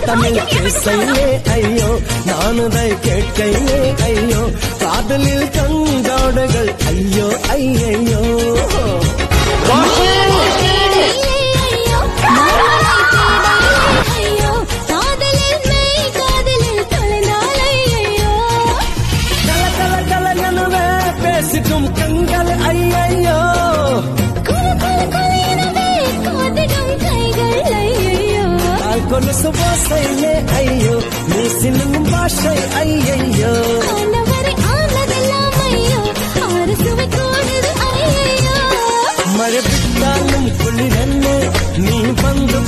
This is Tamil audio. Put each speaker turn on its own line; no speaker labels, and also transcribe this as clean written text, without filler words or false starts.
தமிழ் பேசையே ஐயோ நானுதை கேட்கையே ஐயோ காதலில் கங்காடுகள் ஐயோ ஐயோ பேசிட்டும் கண்கள் ஐயோ கொலுசு ஓசையே ஐயோ நீ சின்னும் பாஷை ஐயோ மழை விட்டாலும் குளிரன்னு நீ வந்து